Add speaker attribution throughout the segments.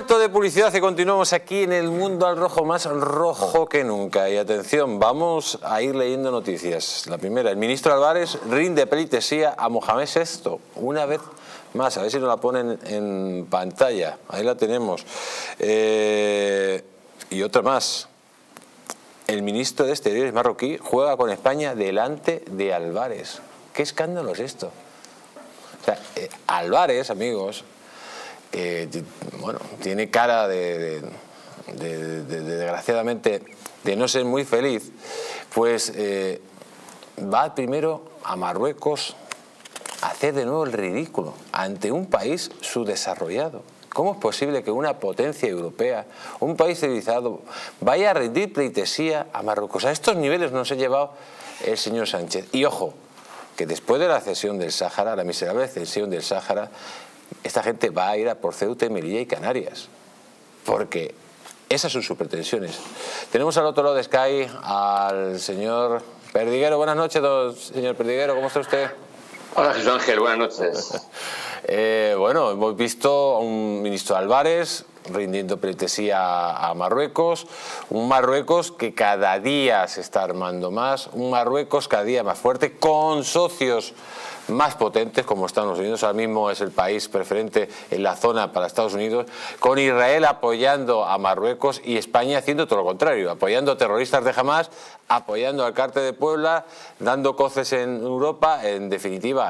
Speaker 1: Momento de publicidad y continuamos aquí en el Mundo al Rojo, más rojo que nunca. Y atención, vamos a ir leyendo noticias. La primera, el ministro Álvarez rinde pleitesía a Mohamed VI. Una vez más, a ver si nos la ponen en pantalla. Ahí la tenemos. Y otra más. El ministro de Exteriores marroquí juega con España delante de Álvarez. ¿Qué escándalo es esto? O sea, Álvarez, amigos, bueno, tiene cara desgraciadamente de no ser muy feliz, pues va primero a Marruecos a hacer de nuevo el ridículo ante un país subdesarrollado. ¿Cómo es posible que una potencia europea, un país civilizado, vaya a rendir pleitesía a Marruecos? A estos niveles nos ha llevado el señor Sánchez. Y ojo, que después de la cesión del Sáhara, la miserable cesión del Sáhara, esta gente va a ir a por Ceuta, Melilla y Canarias, porque esas son sus pretensiones. Tenemos al otro lado de Sky al señor Perdiguero. Buenas noches, señor Perdiguero, ¿cómo está usted?
Speaker 2: Hola, Jesús Ángel, buenas noches.
Speaker 1: Bueno, hemos visto a un ministro Álvarez rindiendo pleitesía a Marruecos, un Marruecos que cada día se está armando más, un Marruecos cada día más fuerte, con socios más potentes como Estados Unidos. Ahora mismo es el país preferente en la zona para Estados Unidos, con Israel apoyando a Marruecos y España haciendo todo lo contrario, apoyando a terroristas de Hamás, apoyando al Cártel de Puebla, dando coces en Europa. En definitiva,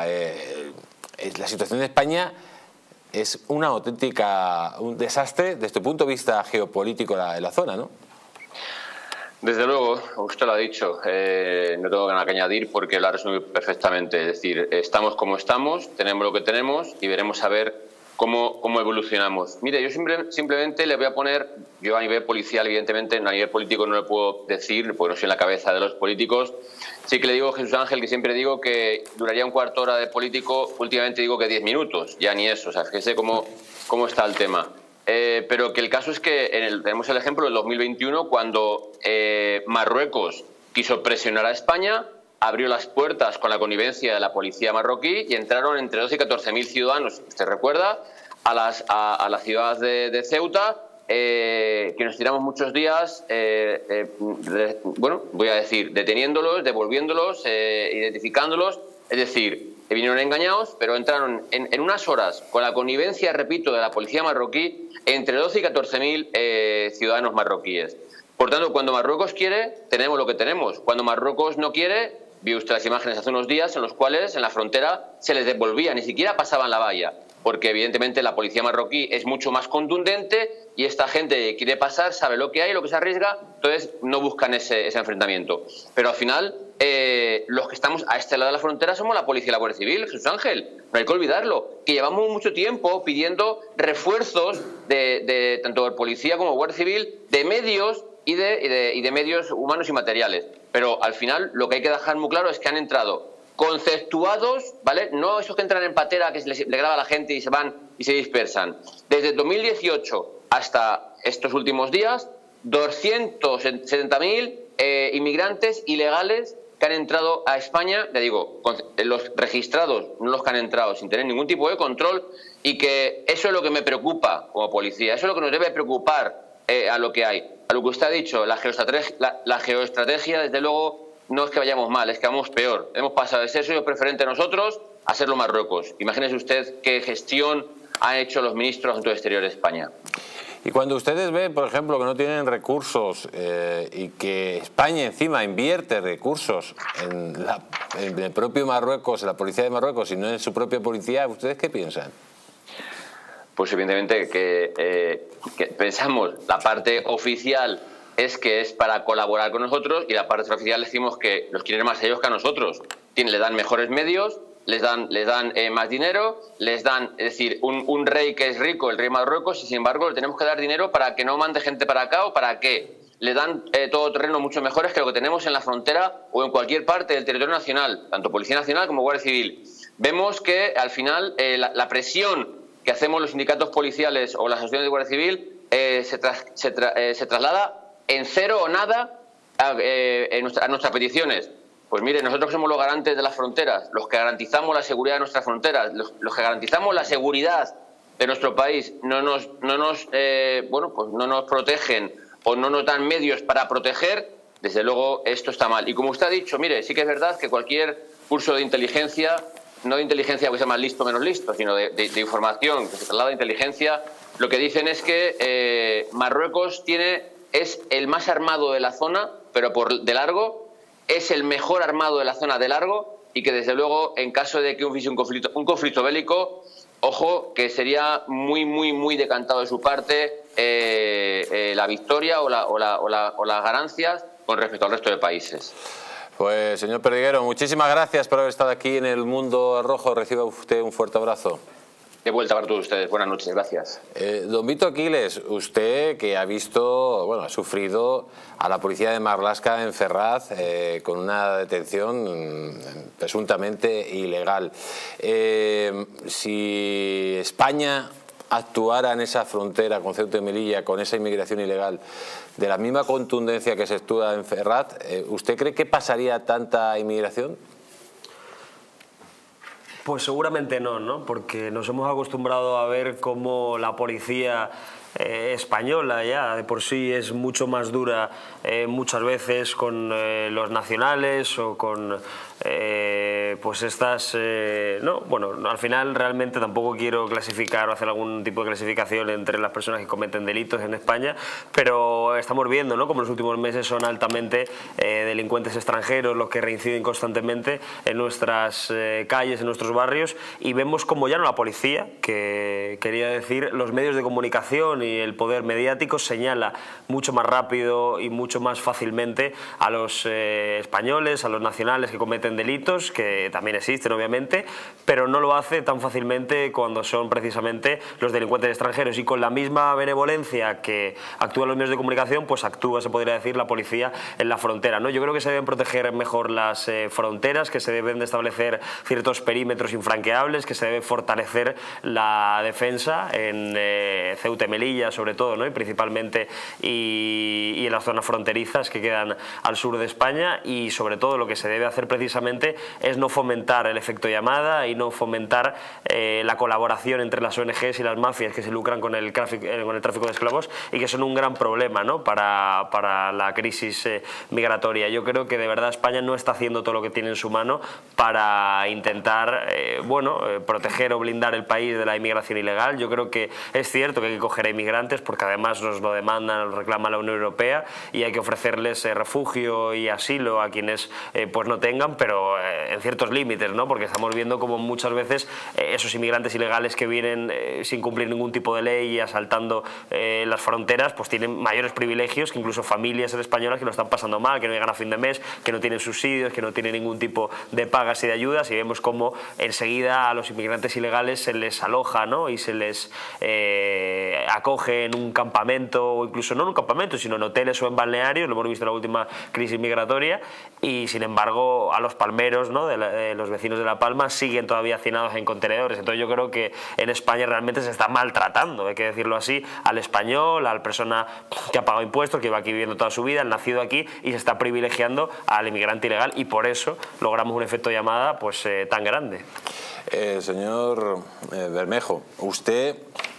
Speaker 1: la situación de España es una auténtica, un desastre desde el punto de vista geopolítico de la zona, ¿no?
Speaker 2: Desde luego, usted lo ha dicho, no tengo nada que añadir porque lo ha resumido perfectamente. Es decir, estamos como estamos, tenemos lo que tenemos y veremos a ver cómo evolucionamos. Mire, yo simplemente le voy a poner, yo a nivel policial, evidentemente, a nivel político no le puedo decir, porque no soy en la cabeza de los políticos. Sí que le digo a Jesús Ángel que siempre digo que duraría un cuarto de hora de político, últimamente digo que 10 minutos, ya ni eso, o sea, fíjese cómo está el tema. Pero que el caso es que tenemos el ejemplo del 2021 cuando Marruecos quiso presionar a España, abrió las puertas con la connivencia de la policía marroquí y entraron entre 12 y 14.000 ciudadanos, usted recuerda, a la ciudad de Ceuta, que nos tiramos muchos días, bueno, voy a decir, deteniéndolos, devolviéndolos, identificándolos, es decir, vinieron engañados, pero entraron en unas horas con la connivencia, repito, de la policía marroquí, entre 12 y 14.000 ciudadanos marroquíes. Por tanto, cuando Marruecos quiere, tenemos lo que tenemos. Cuando Marruecos no quiere, vio usted las imágenes hace unos días en los cuales en la frontera se les devolvía, ni siquiera pasaban la valla, porque evidentemente la policía marroquí es mucho más contundente y esta gente quiere pasar, sabe lo que hay, lo que se arriesga, entonces no buscan ese enfrentamiento. Pero al final, los que estamos a este lado de la frontera somos la policía y la Guardia Civil, Jesús Ángel, no hay que olvidarlo, que llevamos mucho tiempo pidiendo refuerzos de tanto de policía como Guardia Civil, de medios y de medios humanos y materiales. Pero al final lo que hay que dejar muy claro es que han entrado conceptuados, ¿vale? No esos que entran en patera, que le graba a la gente y se van y se dispersan. Desde 2018 hasta estos últimos días, 270.000 inmigrantes ilegales que han entrado a España, le digo, los registrados, no los que han entrado sin tener ningún tipo de control, y que eso es lo que me preocupa como policía, eso es lo que nos debe preocupar a lo que hay. A lo que usted ha dicho, la geoestrategia, desde luego, no es que vayamos mal, es que vamos peor. Hemos pasado de ser socio preferente a nosotros a serlo Marruecos. Imagínese usted qué gestión han hecho los ministros de Asuntos Exteriores de España.
Speaker 1: Y cuando ustedes ven, por ejemplo, que no tienen recursos y que España encima invierte recursos en el propio Marruecos, en la policía de Marruecos y no en su propia policía, ¿ustedes qué piensan?
Speaker 2: Pues evidentemente que pensamos, la parte oficial es que es para colaborar con nosotros y la parte oficial decimos que los quieren más a ellos que a nosotros. Le dan mejores medios, les dan más dinero, les dan, es decir, un rey que es rico, el rey de Marruecos, y sin embargo le tenemos que dar dinero para que no mande gente para acá o para qué. Le dan todo terreno mucho mejores que lo que tenemos en la frontera o en cualquier parte del territorio nacional, tanto Policía Nacional como Guardia Civil. Vemos que al final la presión que hacemos los sindicatos policiales o las asociaciones de Guardia Civil se traslada en cero o nada a nuestras peticiones. Pues mire, nosotros somos los garantes de las fronteras, los que garantizamos la seguridad de nuestras fronteras, los que garantizamos la seguridad de nuestro país no nos protegen o no nos dan medios para proteger, desde luego esto está mal. Y como usted ha dicho, mire, sí que es verdad que cualquier curso de inteligencia, no de inteligencia que sea más listo o menos listo, sino de información que se traslada a inteligencia, lo que dicen es que Marruecos es el más armado de la zona, pero de largo, es el mejor armado de la zona de largo, y que desde luego en caso de que hubiese un conflicto bélico, ojo, que sería muy decantado de su parte la victoria o las ganancias con respecto al resto de países.
Speaker 1: Pues, señor Perdiguero, muchísimas gracias por haber estado aquí en El Mundo Rojo. Reciba usted un fuerte abrazo.
Speaker 2: De vuelta para todos ustedes. Buenas noches, gracias.
Speaker 1: Don Vito Aquiles, usted que ha visto, ha sufrido a la policía de Marlaska en Ferraz con una detención presuntamente ilegal. Si España actuara en esa frontera con Ceuta y Melilla, con esa inmigración ilegal, de la misma contundencia que se actúa en Ferraz, ¿usted cree que pasaría tanta inmigración?
Speaker 3: Pues seguramente no, porque nos hemos acostumbrado a ver cómo la policía española ya de por sí es mucho más dura muchas veces con los nacionales o con pues estas al final realmente tampoco quiero clasificar o hacer algún tipo de clasificación entre las personas que cometen delitos en España, pero estamos viendo como en los últimos meses son altamente delincuentes extranjeros los que reinciden constantemente en nuestras calles, en nuestros barrios, y vemos como ya no la policía, que quería decir los medios de comunicación y el poder mediático señala mucho más rápido y mucho más fácilmente a los españoles, a los nacionales que cometen delitos, que también existen obviamente, pero no lo hace tan fácilmente cuando son precisamente los delincuentes extranjeros, y con la misma benevolencia que actúan los medios de comunicación, pues actúa, se podría decir, la policía en la frontera, ¿no? Yo creo que se deben proteger mejor las fronteras, que se deben de establecer ciertos perímetros infranqueables, que se debe fortalecer la defensa en Ceuta y Melilla sobre todo, ¿no? Y principalmente y en las zonas fronterizas que quedan al sur de España, y sobre todo lo que se debe hacer precisamente es no fomentar el efecto llamada y no fomentar la colaboración entre las ONGs y las mafias que se lucran con el tráfico de esclavos y que son un gran problema, ¿no? para la crisis migratoria. Yo creo que de verdad España no está haciendo todo lo que tiene en su mano para intentar proteger o blindar el país de la inmigración ilegal. Yo creo que es cierto que hay que coger a inmigrantes porque además nos lo demanda, nos lo reclama la Unión Europea, y hay que ofrecerles refugio y asilo a quienes pues no tengan, pero en ciertos límites, ¿no? Porque estamos viendo como muchas veces esos inmigrantes ilegales que vienen sin cumplir ningún tipo de ley y asaltando las fronteras, pues tienen mayores privilegios que incluso familias españolas que lo están pasando mal, que no llegan a fin de mes, que no tienen subsidios, que no tienen ningún tipo de pagas y de ayudas, y vemos como enseguida a los inmigrantes ilegales se les aloja, ¿no? Y se les acoge en un campamento, o incluso no en un campamento, sino en hoteles o en balnearios, lo hemos visto en la última crisis migratoria, y sin embargo a los palmeros, ¿no? de los vecinos de La Palma siguen todavía hacinados en contenedores. Entonces yo creo que en España realmente se está maltratando, hay que decirlo así, al español, a la persona que ha pagado impuestos, que lleva aquí viviendo toda su vida, al nacido aquí, y se está privilegiando al inmigrante ilegal, y por eso logramos un efecto llamada pues tan grande.
Speaker 1: Señor Bermejo, usted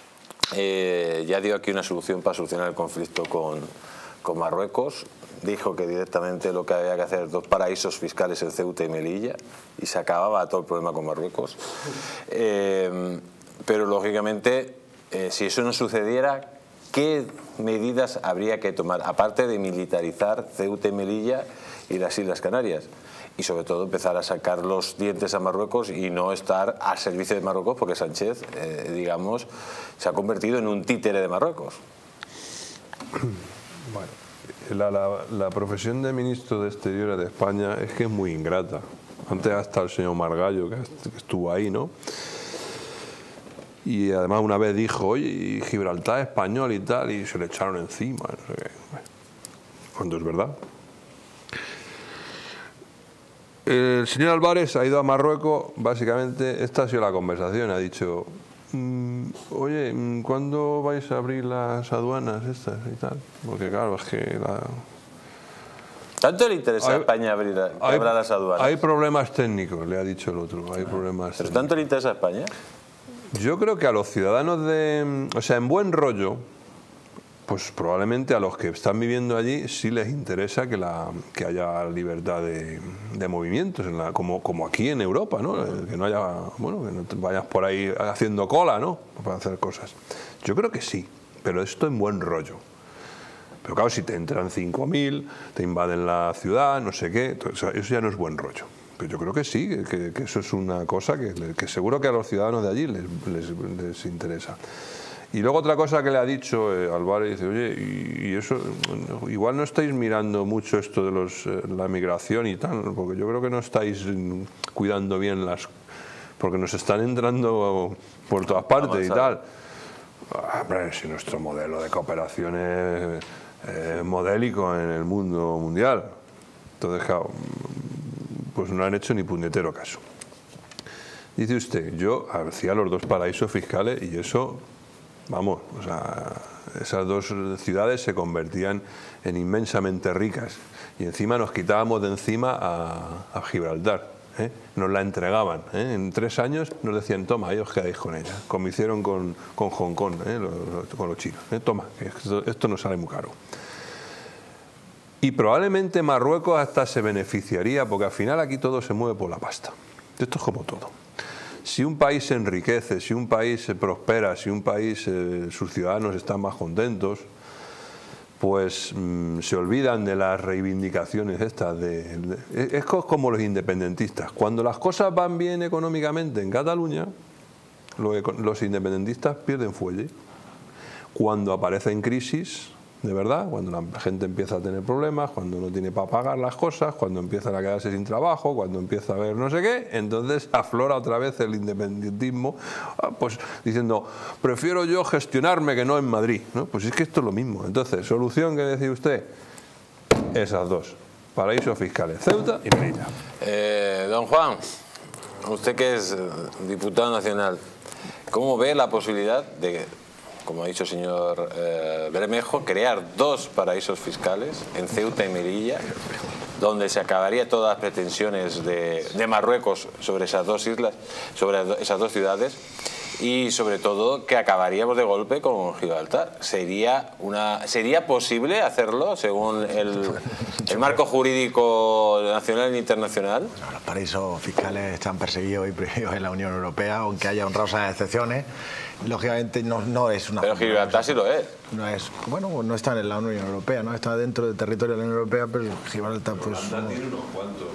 Speaker 1: ya dio aquí una solución para solucionar el conflicto con Marruecos. Dijo que directamente lo que había que hacer 2 paraísos fiscales en Ceuta y Melilla y se acababa todo el problema con Marruecos. Pero lógicamente, si eso no sucediera, ¿qué medidas habría que tomar? Aparte de militarizar Ceuta y Melilla y las Islas Canarias. Y sobre todo empezar a sacar los dientes a Marruecos y no estar al servicio de Marruecos, porque Sánchez, digamos, se ha convertido en un títere de Marruecos.
Speaker 4: Bueno, la profesión de ministro de Exteriores de España es que es muy ingrata. Antes hasta el señor Margallo, que estuvo ahí, ¿no? Y además una vez dijo, oye, Gibraltar es español y tal, y se le echaron encima, no sé qué. Cuando es verdad. El señor Álvarez ha ido a Marruecos, básicamente, esta ha sido la conversación, ha dicho, oye, ¿cuándo vais a abrir las aduanas estas y tal? Porque claro, es que...
Speaker 1: ¿Tanto le interesa a España abrir las aduanas?
Speaker 4: Hay problemas técnicos, le ha dicho el otro, hay problemas
Speaker 1: ¿Pero tanto le interesa a España?
Speaker 4: Yo creo que a los ciudadanos o sea, en buen rollo, pues probablemente a los que están viviendo allí sí les interesa que haya libertad de movimientos, como aquí en Europa, ¿no? Que no haya, bueno, que no te vayas por ahí haciendo cola, ¿no? Para hacer cosas. Yo creo que sí, pero esto en buen rollo. Pero claro, si te entran 5.000, te invaden la ciudad, no sé qué, eso ya no es buen rollo. Pero yo creo que sí, que eso es una cosa que seguro que a los ciudadanos de allí les interesa. Y luego otra cosa que le ha dicho Álvarez, dice, oye, y eso, igual no estáis mirando mucho esto de la migración y tal, porque yo creo que no estáis cuidando bien porque nos están entrando por todas partes y tal. Hombre, si nuestro modelo de cooperación es modélico en el mundo mundial, entonces, claro, pues no han hecho ni puñetero caso. Dice usted, yo hacía los 2 paraísos fiscales y eso... Vamos, o sea, esas 2 ciudades se convertían en inmensamente ricas y encima nos quitábamos de encima a Gibraltar, ¿eh? Nos la entregaban, ¿eh? En 3 años nos decían, toma, ahí os quedáis con ella, como hicieron con Hong Kong, con los chinos, toma, esto nos sale muy caro. Y probablemente Marruecos hasta se beneficiaría, porque al final aquí todo se mueve por la pasta. Esto es como todo. Si un país se enriquece, si un país se prospera, si un país, sus ciudadanos están más contentos, pues se olvidan de las reivindicaciones estas. Es como los independentistas. Cuando las cosas van bien económicamente en Cataluña, los independentistas pierden fuelle. Cuando aparecen crisis, de verdad, cuando la gente empieza a tener problemas, cuando no tiene para pagar las cosas, cuando empiezan a quedarse sin trabajo, cuando empieza a haber no sé qué, entonces aflora otra vez el independentismo, pues diciendo, prefiero yo gestionarme que no en Madrid, ¿no? Pues es que esto es lo mismo. Entonces, solución que decía usted, esas 2, paraísos fiscales, Ceuta y Melilla.
Speaker 1: Don Juan, usted que es diputado nacional, ¿cómo ve la posibilidad de, como ha dicho el señor Bermejo, crear 2 paraísos fiscales en Ceuta y Melilla, donde se acabaría todas las pretensiones de Marruecos sobre esas 2 islas, sobre esas 2 ciudades, y sobre todo que acabaríamos de golpe con Gibraltar? ¿Sería posible hacerlo según el marco jurídico nacional e internacional?
Speaker 5: Bueno, los paraísos fiscales están perseguidos y prohibidos en la Unión Europea, aunque haya honrosas excepciones. Lógicamente no es una...
Speaker 1: Pero Gibraltar sí lo es.
Speaker 5: No es, bueno, no está en la Unión Europea, no está dentro del territorio de la Unión Europea, pero Gibraltar pues...
Speaker 4: Gibraltar tiene unos cuantos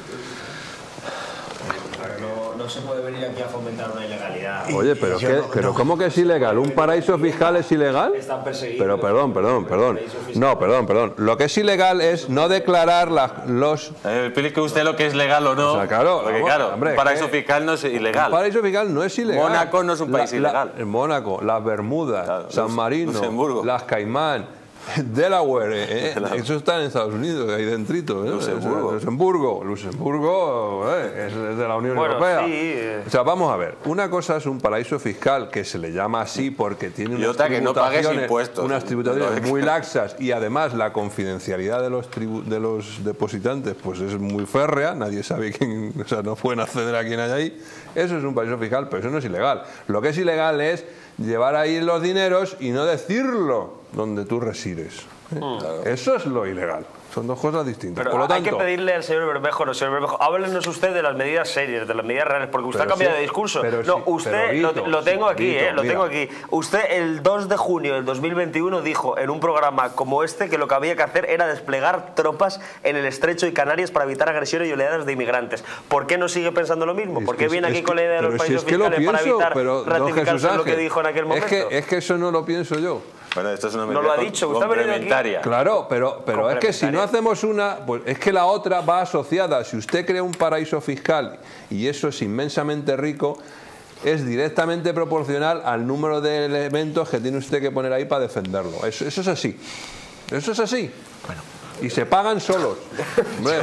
Speaker 3: No se puede venir aquí a fomentar una ilegalidad.
Speaker 4: Oye, pero ¿cómo que es ilegal? ¿Un paraíso fiscal es ilegal?
Speaker 3: Están perseguidos.
Speaker 4: Pero perdón. No, perdón. Lo que es ilegal es no declarar los...
Speaker 1: Explique usted lo que es legal o no.
Speaker 4: O sea, claro,
Speaker 1: porque claro, hombre, un paraíso fiscal no es ilegal.
Speaker 4: Un paraíso fiscal no es ilegal.
Speaker 1: Mónaco no es un país ilegal.
Speaker 4: Mónaco, las Bermudas, claro, San Marino,
Speaker 1: Luxemburgo,
Speaker 4: las Caimán, Delaware, eso está en Estados Unidos, ahí dentrito. Luxemburgo es de la Unión Europea. Sí. O sea, vamos a ver, una cosa es un paraíso fiscal que se le llama así porque tiene unas tributaciones muy laxas y además la confidencialidad de los depositantes pues es muy férrea, nadie sabe quién, o sea, no pueden acceder a quien hay ahí. Eso es un paraíso fiscal, pero eso no es ilegal. Lo que es ilegal es llevar ahí los dineros y no decirlo donde tú resides. Claro. Eso es lo ilegal. Son 2 cosas distintas.
Speaker 3: Pero
Speaker 4: por lo tanto,
Speaker 3: hay que pedirle al señor Bermejo, háblenos usted de las medidas serias, de las medidas reales, porque usted ha cambiado de discurso. Lo tengo aquí. Usted el 2 de junio del 2021 dijo en un programa como este que lo que había que hacer era desplegar tropas en el Estrecho y Canarias para evitar agresiones y oleadas de inmigrantes. ¿por qué no sigue pensando lo mismo? ¿Por qué viene aquí con la idea de los países fiscales para evitar ratificarse lo que dijo en aquel momento?
Speaker 4: Es que eso no lo pienso yo.
Speaker 1: Bueno, esto es una
Speaker 3: medida
Speaker 1: complementaria.
Speaker 4: Claro, pero es que si no hacemos una, pues es que la otra va asociada. Si usted crea un paraíso fiscal y eso es inmensamente rico, es directamente proporcional al número de elementos que tiene usted que poner ahí para defenderlo. Eso es así. Eso es así. Bueno. Y se pagan solos. Hombre,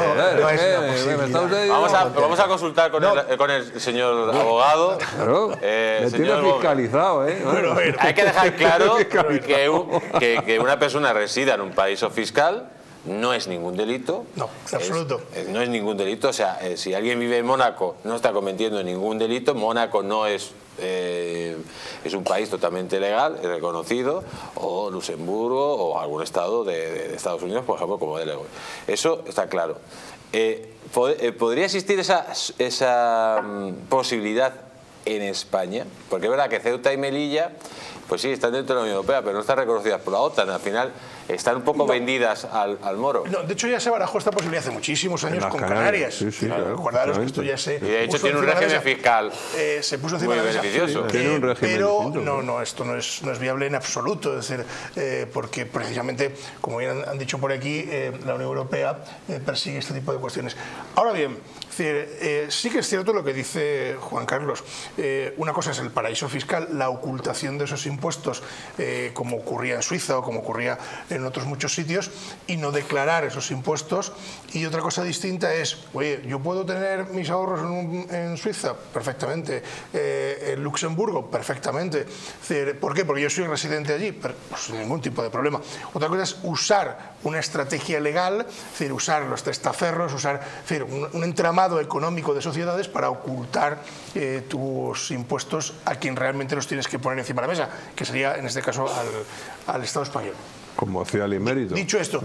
Speaker 1: vamos a consultar con el señor abogado.
Speaker 4: Claro, me tiene fiscalizado,
Speaker 1: Hay que dejar claro que una persona resida en un paraíso fiscal no es ningún delito.
Speaker 6: No, en absoluto.
Speaker 1: No es ningún delito. O sea, si alguien vive en Mónaco, no está cometiendo ningún delito. Mónaco no es un país totalmente legal, reconocido, o Luxemburgo o algún estado de Estados Unidos, por ejemplo, como Delaware. Eso está claro. ¿Podría existir esa posibilidad en España? Porque es verdad que Ceuta y Melilla, pues sí, están dentro de la Unión Europea, pero no están reconocidas por la OTAN. Al final están un poco vendidas al moro.
Speaker 6: No, de hecho ya se barajó esta posibilidad hace muchísimos años con Canarias.
Speaker 4: Sí, sí,
Speaker 6: claro. Recordaros que esto ya se...
Speaker 1: Y de hecho tiene un régimen fiscal
Speaker 6: se puso encima
Speaker 1: muy
Speaker 6: de la mesa.
Speaker 1: beneficioso.
Speaker 4: Tiene un régimen
Speaker 6: pero
Speaker 4: distinto.
Speaker 6: no, esto no es viable en absoluto. Es decir, porque precisamente, como bien han dicho por aquí, la Unión Europea persigue este tipo de cuestiones. Ahora bien, sí que es cierto lo que dice Juan Carlos. Una cosa es el paraíso fiscal, la ocultación de esos impuestos, como ocurría en Suiza o como ocurría en otros muchos sitios, y no declarar esos impuestos. Y otra cosa distinta es, oye, yo puedo tener mis ahorros en Suiza, perfectamente, en Luxemburgo, perfectamente. ¿Por qué? Porque yo soy residente allí, pero pues, sin ningún tipo de problema. Otra cosa es usar una estrategia legal, es decir, usar los testaferros, usar un entramado económico de sociedades para ocultar tus impuestos a quien realmente los tienes que poner encima de la mesa, que sería en este caso al Estado español.
Speaker 4: Como hacía el Emérito.
Speaker 6: Dicho esto,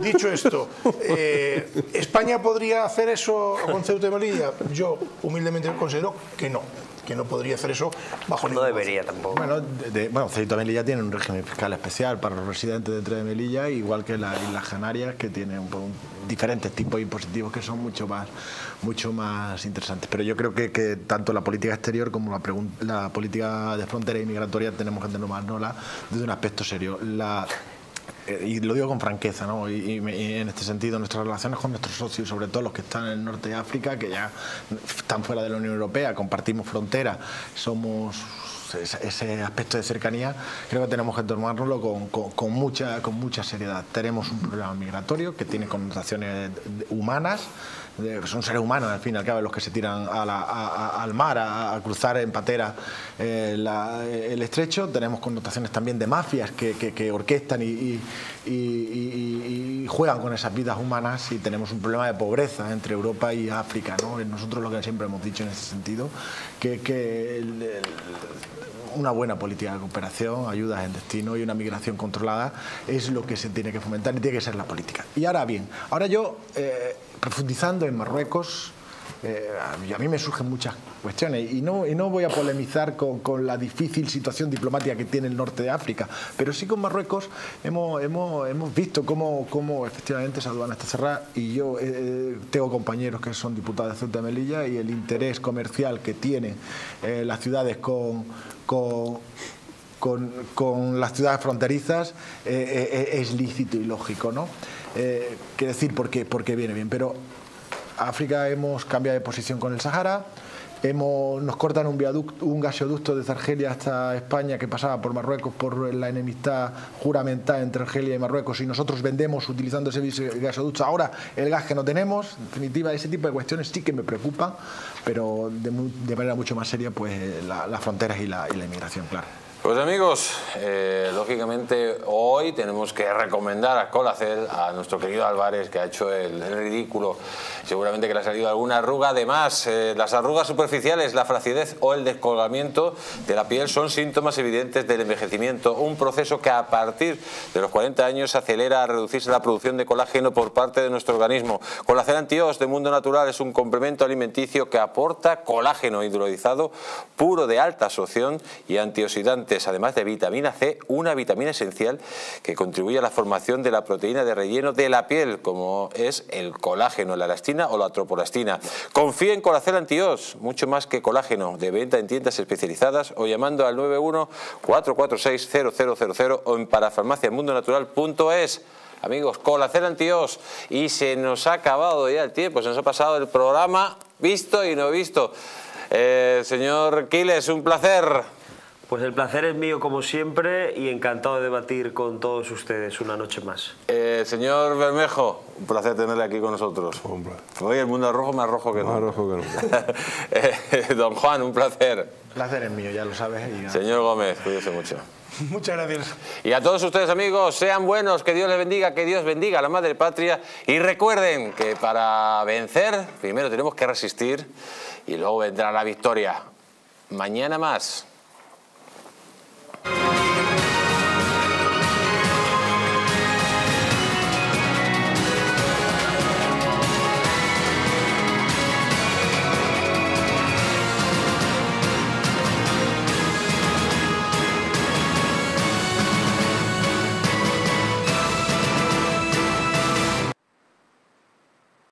Speaker 6: ¿España podría hacer eso con Ceuta y Melilla? Yo humildemente considero que no podría hacer eso bajo ningún
Speaker 3: No debería tampoco.
Speaker 5: Bueno, Ceuta y Melilla tienen un régimen fiscal especial para los residentes dentro de Melilla, igual que las Islas Canarias, que tienen diferentes tipos impositivos que son mucho más interesantes. Pero yo creo que tanto la política exterior como la política de frontera y migratoria tenemos que tomarnosla desde un aspecto serio. Y lo digo con franqueza, ¿no? Y en este sentido nuestras relaciones con nuestros socios, sobre todo los que están en el norte de África, que ya están fuera de la Unión Europea, compartimos frontera, somos ese aspecto de cercanía, creo que tenemos que tomárnoslo con mucha seriedad. Tenemos un problema migratorio que tiene connotaciones humanas, son seres humanos al fin y al cabo los que se tiran al mar a cruzar en patera el estrecho. Tenemos connotaciones también de mafias que orquestan y juegan con esas vidas humanas, y tenemos un problema de pobreza entre Europa y África, ¿no? Nosotros lo que siempre hemos dicho en ese sentido, que una buena política de cooperación, ayudas en destino y una migración controlada es lo que se tiene que fomentar y tiene que ser la política. Y ahora bien, yo profundizando en Marruecos, a mí me surgen muchas cuestiones y no voy a polemizar con la difícil situación diplomática que tiene el norte de África, pero sí con Marruecos hemos visto cómo efectivamente esa aduana está cerrada, y yo tengo compañeros que son diputados de Ceuta y Melilla, y el interés comercial que tienen las ciudades con las ciudades fronterizas es lícito y lógico, ¿no? Quiero decir, porque viene bien, pero África hemos cambiado de posición con el Sahara, nos cortan un gasoducto desde Argelia hasta España que pasaba por Marruecos por la enemistad juramentada entre Argelia y Marruecos, y nosotros vendemos utilizando ese gasoducto ahora el gas que no tenemos. En definitiva, ese tipo de cuestiones sí que me preocupan, pero de manera mucho más seria pues las fronteras y la inmigración, claro.
Speaker 1: Pues amigos, lógicamente hoy tenemos que recomendar a Colacel, a nuestro querido Álvarez, que ha hecho el ridículo. Seguramente que le ha salido alguna arruga. Además, las arrugas superficiales, la flacidez o el descolgamiento de la piel son síntomas evidentes del envejecimiento, un proceso que a partir de los 40 años acelera a reducirse la producción de colágeno por parte de nuestro organismo. Colacel Anti-Os de Mundo Natural es un complemento alimenticio que aporta colágeno hidrolizado puro de alta absorción y antioxidante, además de vitamina C, una vitamina esencial que contribuye a la formación de la proteína de relleno de la piel, como es el colágeno, la elastina o la tropoelastina. Confía en Colacel Anti-Os, mucho más que colágeno, de venta en tiendas especializadas o llamando al 91-446-0000 o en parafarmaciamundonatural.es. Amigos, Colacel Anti-Os. Y se nos ha acabado ya el tiempo, se nos ha pasado el programa visto y no visto. Señor Quiles, un placer.
Speaker 3: Pues el placer es mío como siempre y encantado de debatir con todos ustedes una noche más.
Speaker 1: Señor Bermejo, un placer tenerle aquí con nosotros.
Speaker 4: Hombre.
Speaker 1: Hoy el mundo es rojo, más rojo que nunca.
Speaker 4: Más rojo que nunca.
Speaker 1: Don Juan, un placer.
Speaker 5: Placer es mío, ya lo sabes.
Speaker 1: Señor Gómez, cuídese mucho.
Speaker 6: Muchas gracias.
Speaker 1: Y a todos ustedes, amigos, sean buenos, que Dios les bendiga, que Dios bendiga a la madre patria. Y recuerden que para vencer, primero tenemos que resistir y luego vendrá la victoria. Mañana más.